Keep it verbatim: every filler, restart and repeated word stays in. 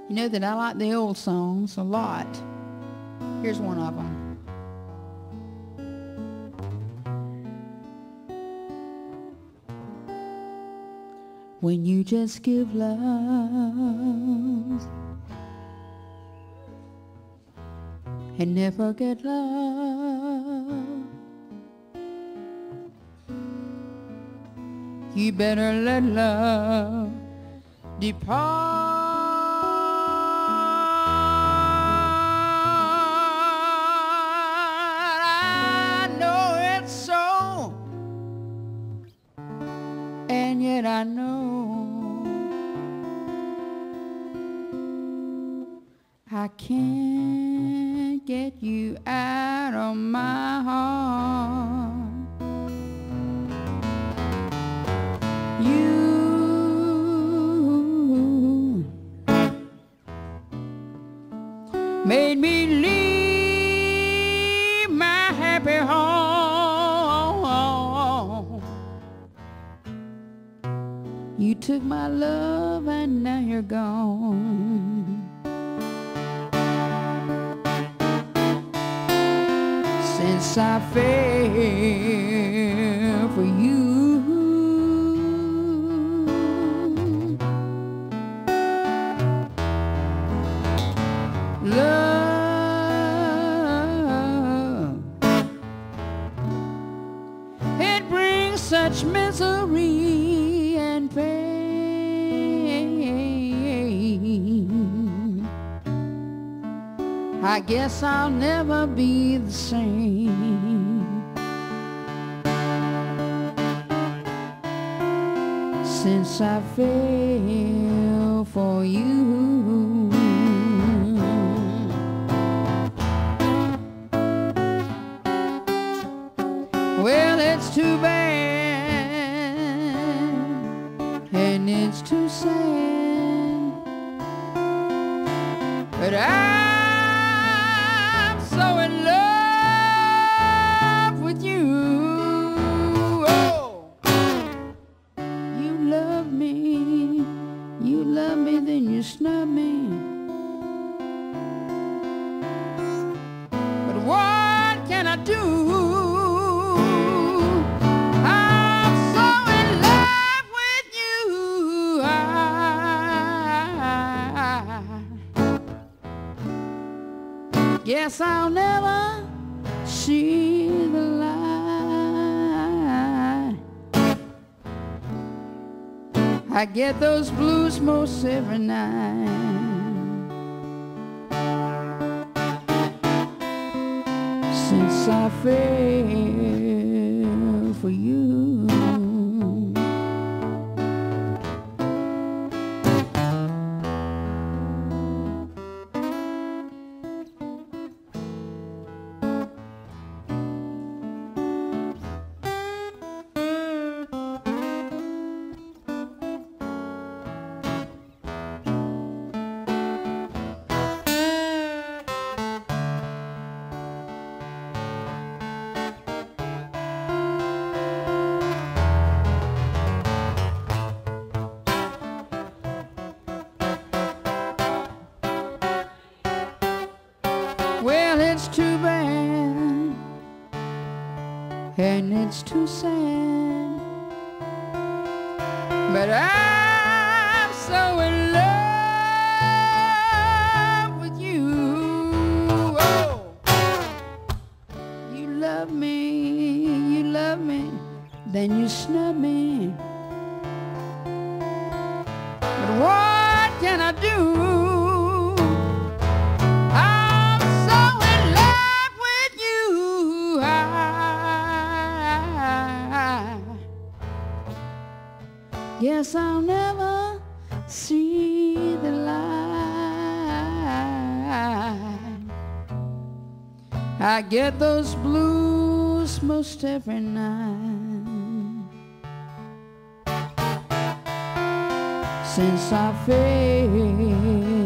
You know that I like the old songs a lot. Here's one of them. When you just give love and never get love, you better let love depart. I know it's so, and yet I know I can't get you out of my heart. You made me leave my happy home. You took my love and now you're gone. Since I fell for you, love, it brings such misery and pain. I guess I'll never be the same. Since I fell for you, well, it's too bad and it's too sad, but I'm so in love with you. Oh, you love me, you love me, then you snub me. But what can I do? Guess I'll never see the light. I get those blues most every night. Since I fell for you. Well, it's too bad and it's too sad, but I'm so in love with you. Oh, you love me, you love me, then you snub me. But what can I do? Guess I'll never see the light. I get those blues most every night. Since I fell